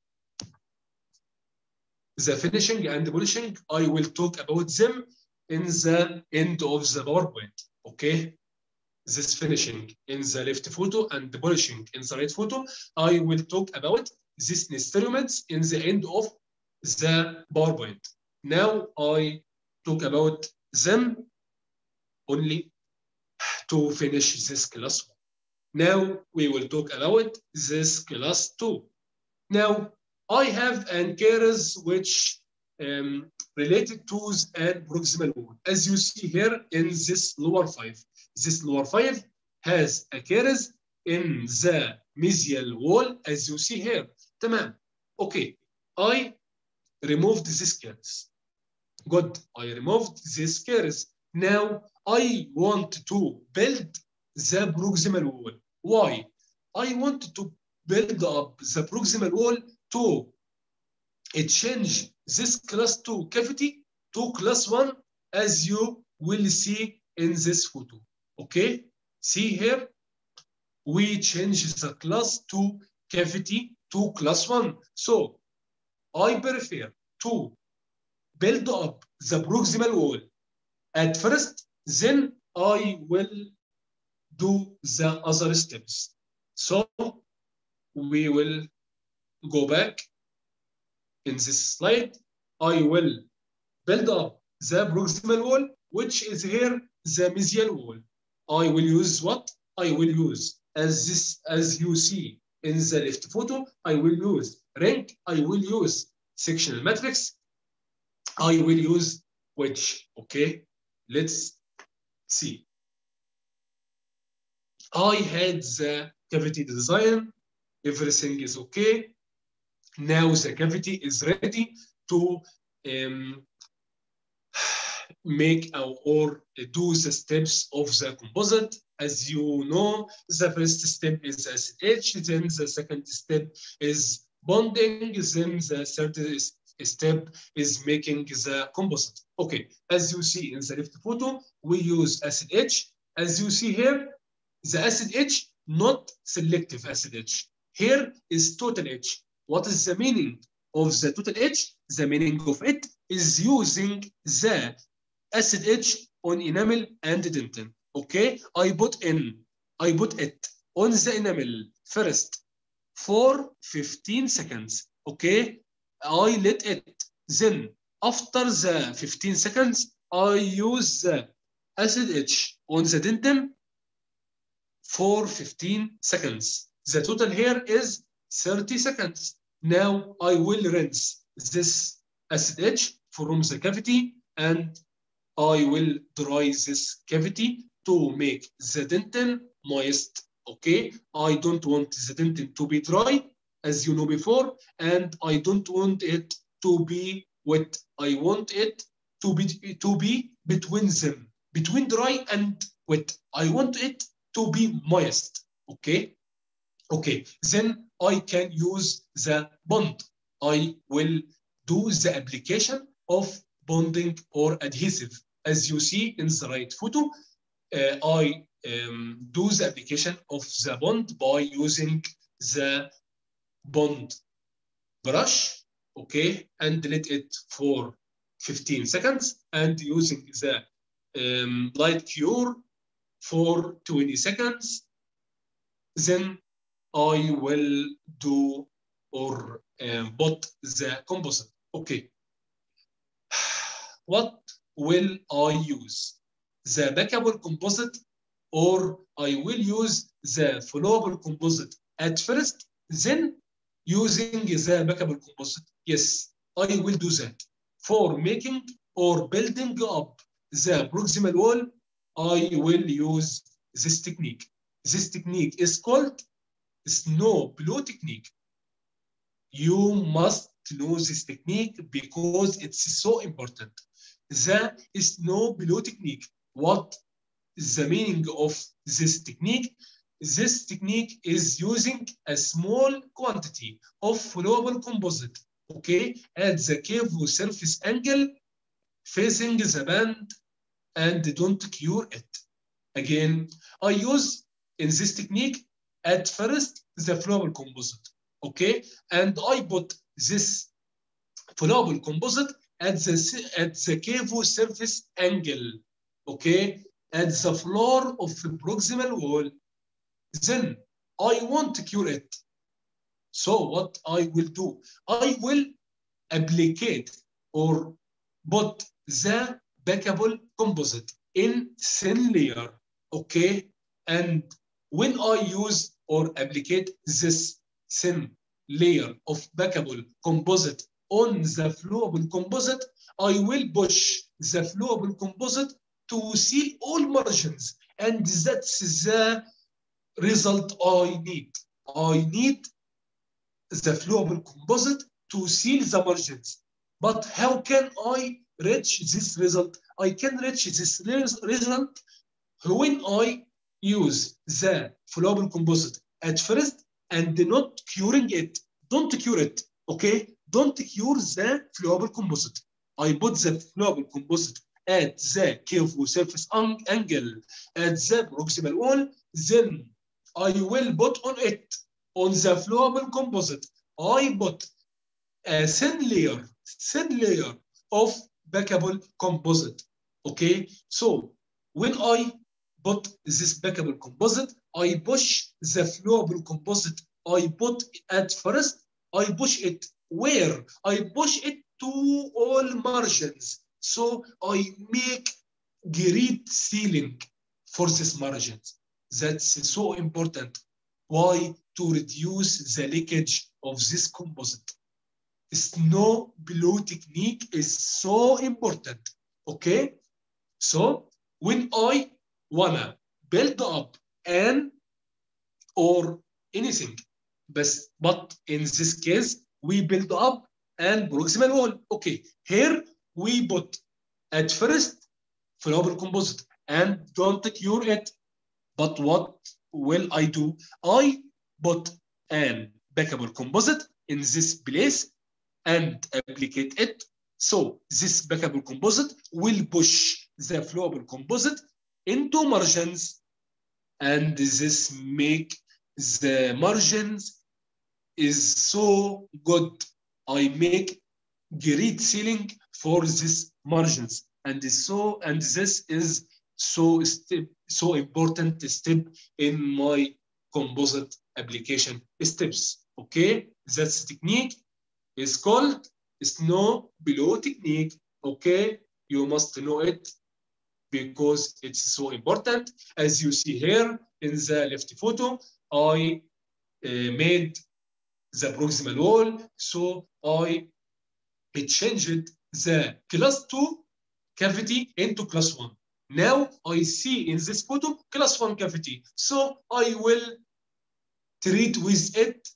The finishing and the polishing, I will talk about them in the end of the PowerPoint. Okay, this finishing in the left photo and the polishing in the right photo, I will talk about these instruments in the end of the PowerPoint. Now I talk about them only to finish this class one. Now we will talk about this class two. Now I have anchors which um, related to an proximal wall. As you see here in this lower five, this lower five has anchors in the mesial wall, as you see here. Tamam. Okay, I removed this curves. Good, I removed this curves. Now I want to build the proximal wall. Why? I want to build up the proximal wall to change this class two cavity to class one, as you will see in this photo. Okay, see here, we change the class two cavity to class one. So I prefer to build up the proximal wall at first, then I will do the other steps. So we will go back in this slide. I will build up the proximal wall, which is here the mesial wall. I will use what? I will use, as this, as you see in the left photo, I will use ring, I will use sectional matrix, I will use wedge. Okay, let's see. I had the cavity design, everything is okay. Now the cavity is ready to um, make or, or do the steps of the composite. As you know, the first step is acid etch, then the second step is bonding, then the third step is making the composite. Okay, as you see in the left photo, we use acid etch. As you see here, the acid etch, not selective acid etch. Here is total etch. What is the meaning of the total etch? The meaning of it is using the acid etch on enamel and dentin. Okay, I put in, I put it on the enamel first for fifteen seconds. Okay, I let it. Then after the fifteen seconds, I use the acid etch on the dentin for fifteen seconds. The total here is thirty seconds. Now I will rinse this acid etch from the cavity and I will dry this cavity to make the dentin moist. Okay, I don't want the dentin to be dry, as you know before, and I don't want it to be wet. I want it to be to be between them, between dry and wet. I want it to be moist. Okay, okay. Then I can use the bond. I will do the application of bonding or adhesive. As you see in the right photo, uh, I um, do the application of the bond by using the bond brush, okay, and let it for fifteen seconds, and using the um, light cure for twenty seconds. Then I will do or um, put the composite. Okay. What will I use? The backable composite, or I will use the flowable composite at first, then using the backable composite? Yes, I will do that. For making or building up the proximal wall, I will use this technique. This technique is called snow blow technique. You must know this technique because it's so important. The snow blow technique. What is the meaning of this technique? This technique is using a small quantity of flowable composite, okay, at the cave surface angle facing the band and don't cure it. Again, I use in this technique at first the flowable composite, okay, and I put this flowable composite at the at the cave surface angle, okay, at the floor of the proximal wall. Then I want to cure it. So what I will do, I will applicate or put the backable composite in thin layer, okay? And when I use or applicate this thin layer of backable composite on the flowable composite, I will push the flowable composite to seal all margins, and that's the result I need. I need the flowable composite to seal the margins. But how can I reach this result? I can reach this result when I use the flowable composite at first and not curing it. Don't cure it, okay? Don't cure the flowable composite. I put the flowable composite at the cave surface angle at the proximal wall, then I will put on it, on the flowable composite, I put a thin layer, thin layer of backable composite, okay? So when I put this backable composite, I push the flowable composite I put at first, I push it where? I push it to all margins. So I make great sealing for these margins. That's so important. Why? To reduce the leakage of this composite. Snow blow technique is so important, okay? So when I wanna build up an or anything, but, but in this case, we build up an proximal wall. Okay, here we put at first flowable composite and don't cure it. But what will I do? I put an backable composite in this place and applicate it. So this backable composite will push the flowable composite into margins, and this make the margins is so good. I make great sealing for this margins, and so and this is so step so important step in my composite application steps. Okay, that's technique is called snow blow technique. Okay, you must know it because it's so important. As you see here in the left photo, I uh, made the proximal wall, so I changed the class two cavity into class one. Now I see in this photo class one cavity, so I will treat with it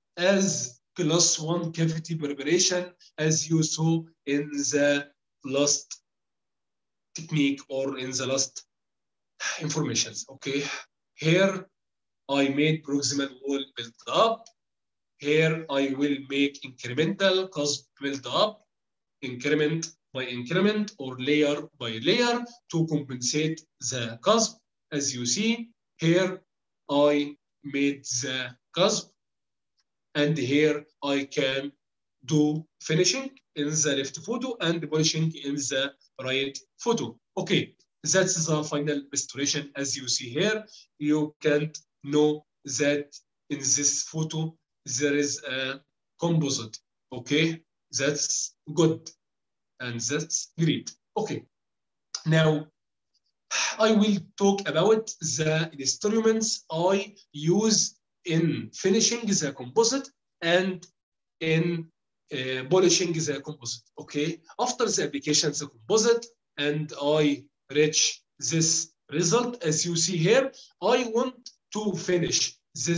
as class one cavity preparation, as you saw in the last technique or in the last informations. Okay, here I made proximal wall build up. Here I will make incremental cusp build up, increment by increment or layer by layer to compensate the cusp. As you see, here I made the cusp, and here I can do finishing in the left photo and polishing in the right photo. Okay, that's the final restoration. As you see here, you can know that in this photo there is a composite. Okay, that's good and that's great. Okay, now I will talk about the instruments I use in finishing the composite and in uh, polishing the composite. Okay, after the application of the composite and I reach this result, as you see here, I want to finish this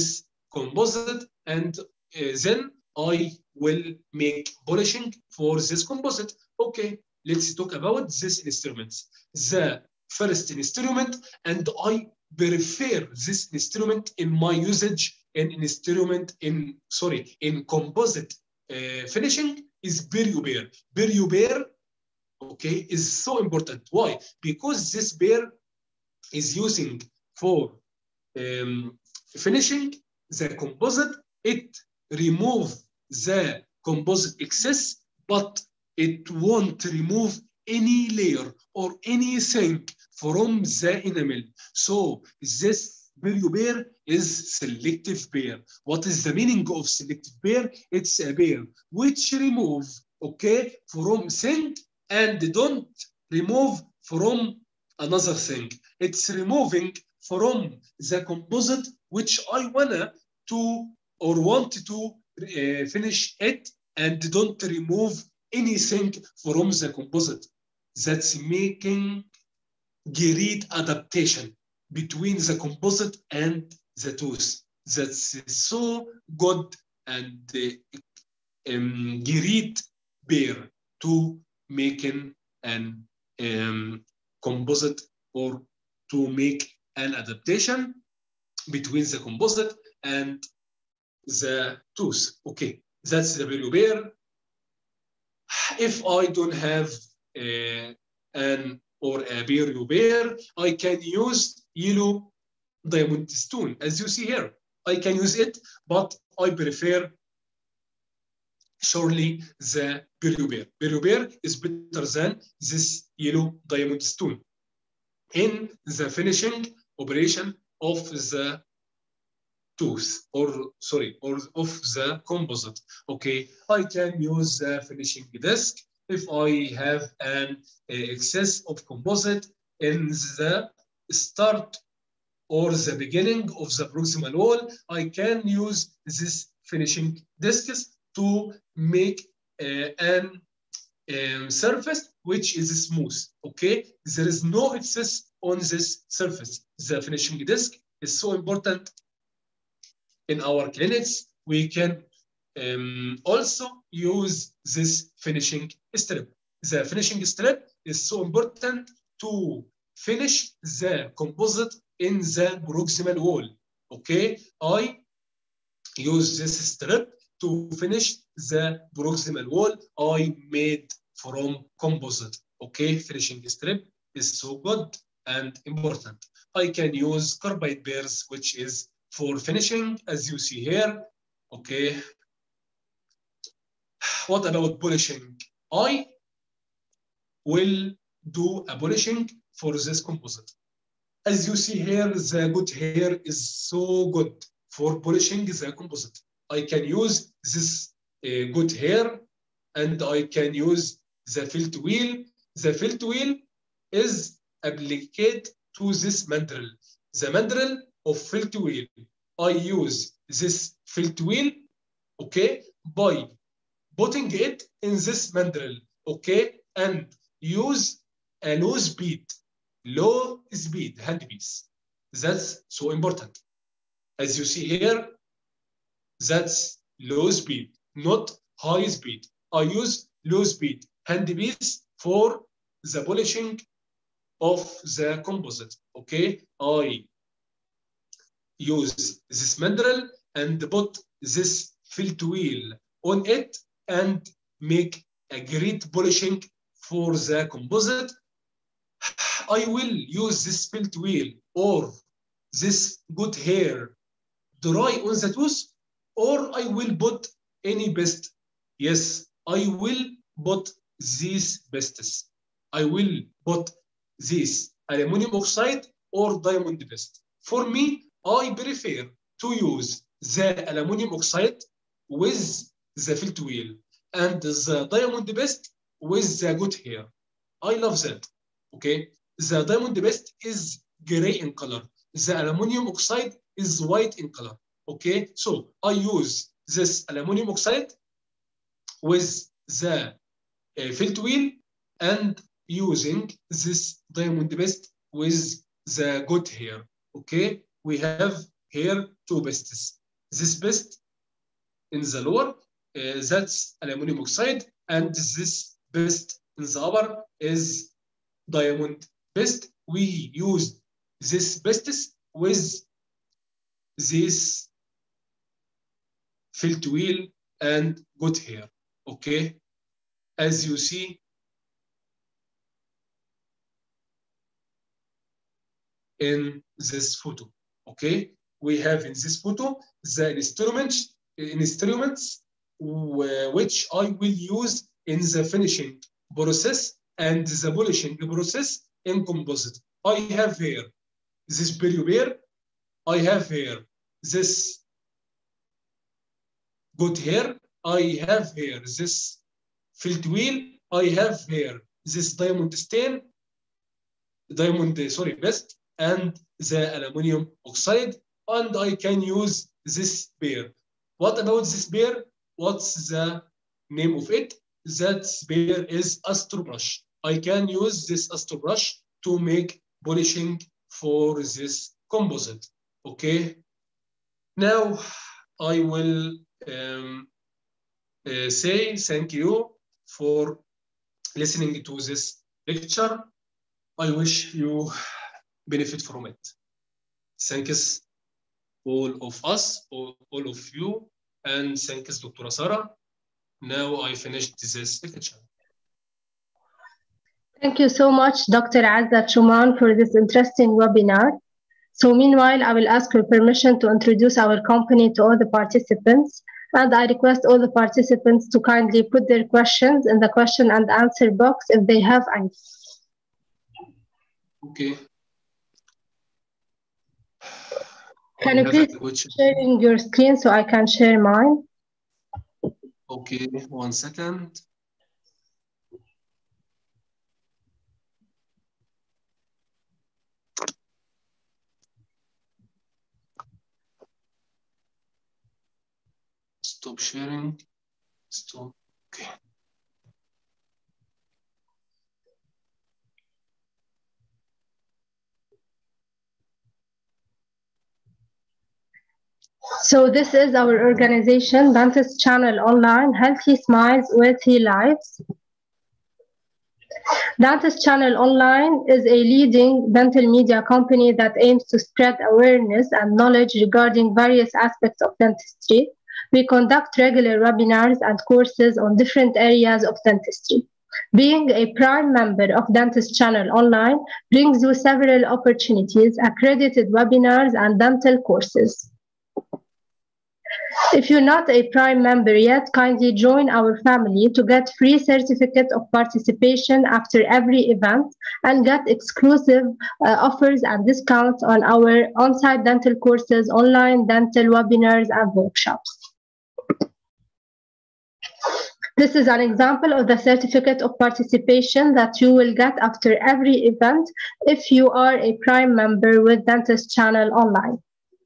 composite, and uh, then I will make polishing for this composite. Okay, let's talk about this instruments. The first instrument, and I prefer this instrument in my usage in instrument in sorry in composite uh, finishing is Bear. Bear, okay, is so important. Why? Because this bear is using for um, finishing the composite. It remove the composite excess, but it won't remove any layer or anything from the enamel. So this bear is selective bear. What is the meaning of selective bear? It's a bear which remove, okay, from thing and don't remove from another thing. It's removing from the composite which I wanna to or want to uh, finish it, and don't remove anything from the composite. That's making great adaptation between the composite and the tooth. That's so good and uh, um, great pair to making an um, composite or to make an adaptation between the composite and the tooth. Okay, that's the value pair. If I don't have uh, an or a barrier pair, I can use yellow diamond stone, as you see here. I can use it, but I prefer surely the barrier pair. Barrier pair is better than this yellow diamond stone in the finishing operation of the tooth, or sorry, or of the composite. Okay, I can use the finishing disc if I have an excess of composite in the start or the beginning of the proximal wall. I can use this finishing discs to make uh, an um, surface which is smooth. Okay, there is no excess on this surface. The finishing disc is so important in our clinics. We can um, also use this finishing strip. The finishing strip is so important to finish the composite in the proximal wall. Okay, I use this strip to finish the proximal wall I made from composite. Okay, finishing strip is so good and important. I can use carbide bears, which is for finishing, as you see here. Okay. What about polishing? I will do a polishing for this composite. As you see here, the good hair is so good for polishing the composite. I can use this uh, good hair, and I can use the filter wheel. The filter wheel is applied to this mandrel. The mandrel of filter wheel. I use this filter wheel, okay, by putting it in this mandrel, okay, and use a low speed, low speed handpiece. That's so important. As you see here, that's low speed, not high speed. I use low speed handpiece for the polishing of the composite, okay. I use this mandrel and put this filter wheel on it and make a great polishing for the composite. I will use this filter wheel or this good hair dry on the tooth, or I will put any paste. Yes, I will put these pastes. I will put this aluminum oxide or diamond paste. For me, I prefer to use the aluminum oxide with the filter wheel and the diamond paste with the good hair. I love that. Okay, the diamond paste is gray in color. The aluminum oxide is white in color. Okay, so I use this aluminum oxide with the uh, filter wheel and using this diamond paste with the good hair. Okay, we have here two pastes. this best in the lower, uh, that's aluminum oxide, and this best in the upper is diamond best. We use this bestes with this felt wheel and good hair. Okay, as you see in this photo. Okay, we have in this photo the instruments instruments which I will use in the finishing process and the polishing process in composite. I have here this perimeter, I have here this good hair, I have here this felt wheel, I have here this diamond stain, diamond, sorry, best, and the aluminum oxide, and I can use this pair. What about this pair? What's the name of it? That pair is Astro brush. I can use this Astro brush to make polishing for this composite. Okay. Now I will um, uh, say thank you for listening to this lecture. I wish you benefit from it. Thanks all of us, all, all of you, and thanks Doctor Sarah. Now I finished this lecture. Thank you so much, Doctor Ezzat Shouman, for this interesting webinar. So meanwhile, I will ask your permission to introduce our company to all the participants, and I request all the participants to kindly put their questions in the question and answer box if they have any. Okay. Can you please sharing your screen so I can share mine? Okay, one second. Stop sharing. Stop. Okay. So this is our organization, Dentist Channel Online, Healthy Smiles, Wealthy Lives. Dentist Channel Online is a leading dental media company that aims to spread awareness and knowledge regarding various aspects of dentistry. We conduct regular webinars and courses on different areas of dentistry. Being a prime member of Dentist Channel Online brings you several opportunities, accredited webinars, and dental courses. If you're not a Prime member yet, kindly join our family to get free certificate of participation after every event and get exclusive uh, offers and discounts on our on-site dental courses, online dental webinars, and workshops. This is an example of the certificate of participation that you will get after every event if you are a Prime member with Dentist Channel Online.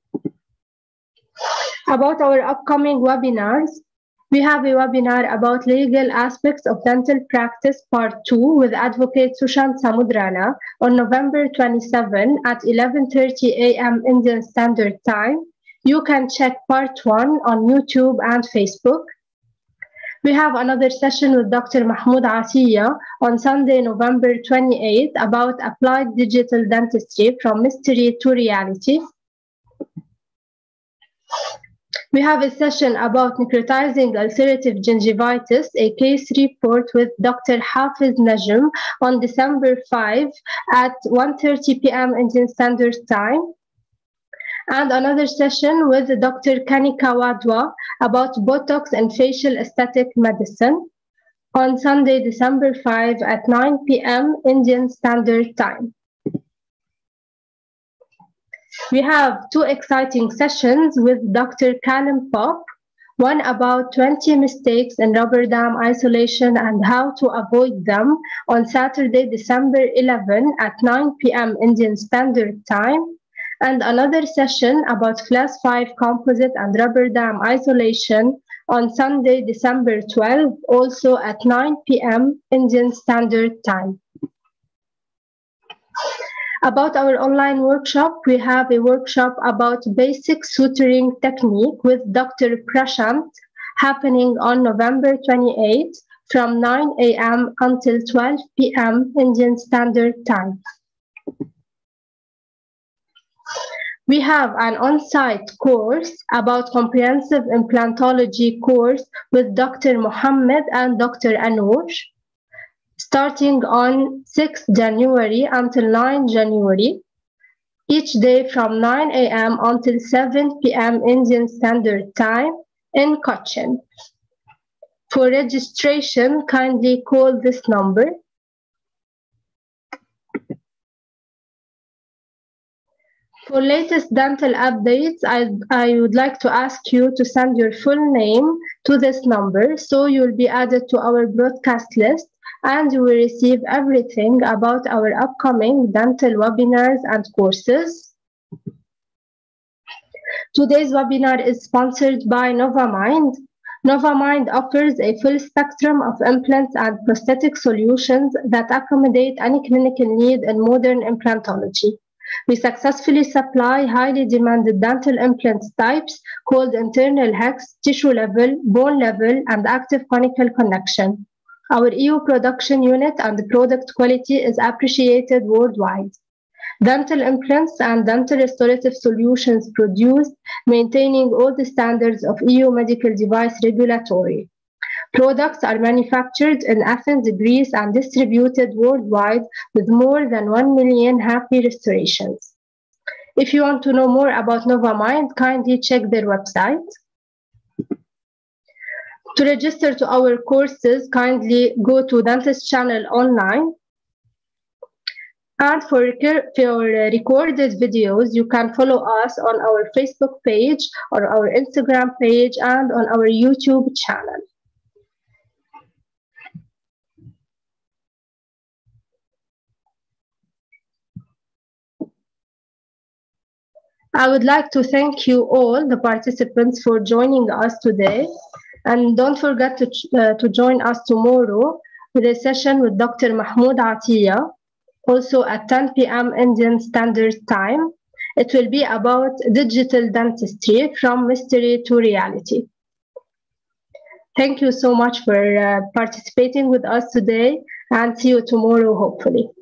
About our upcoming webinars, we have a webinar about legal aspects of dental practice part two with Advocate Sushant Samudrana on November twenty-seventh at eleven thirty a m Indian Standard Time. You can check part one on YouTube and Facebook. We have another session with Doctor Mahmoud Asiya on Sunday, November twenty-eighth about applied digital dentistry from mystery to reality. We have a session about necrotizing ulcerative gingivitis, a case report with Doctor Hafiz Najm on December fifth at one thirty p m Indian Standard Time. And another session with Doctor Kanika Wadwa about Botox and facial aesthetic medicine on Sunday, December fifth at nine p m Indian Standard Time. We have two exciting sessions with Doctor Callum Pop, one about twenty mistakes in rubber dam isolation and how to avoid them on Saturday, December eleventh at nine p m Indian Standard Time, and another session about class five composite and rubber dam isolation on Sunday, December twelfth, also at nine p m Indian Standard Time. About our online workshop, we have a workshop about basic suturing technique with Doctor Prashant happening on November twenty-eighth from nine A M until twelve P M Indian Standard Time. We have an on-site course about comprehensive implantology course with Doctor Mohammed and Doctor Anuj, starting on sixth January until ninth January, each day from nine A M until seven P M Indian Standard Time in Cochin. For registration, kindly call this number. For latest dental updates, I, I would like to ask you to send your full name to this number so you'll be added to our broadcast list and you will receive everything about our upcoming dental webinars and courses. Today's webinar is sponsored by NovaMind. NovaMind offers a full spectrum of implants and prosthetic solutions that accommodate any clinical need in modern implantology. We successfully supply highly demanded dental implant types called internal hex, tissue level, bone level, and active conical connection. Our E U production unit and product quality is appreciated worldwide. Dental implants and dental restorative solutions produced, maintaining all the standards of E U medical device regulatory. Products are manufactured in Athens, Greece, and distributed worldwide with more than one million happy restorations. If you want to know more about NovaMind, kindly check their website. To register to our courses, kindly go to Dentist Channel Online. And for, for recorded videos, you can follow us on our Facebook page or our Instagram page and on our YouTube channel. I would like to thank you all, the participants, for joining us today. And don't forget to, uh, to join us tomorrow with a session with Doctor Mahmoud Atiya, also at ten P M Indian Standard Time. It will be about digital dentistry from mystery to reality. Thank you so much for uh, participating with us today, and see you tomorrow, hopefully.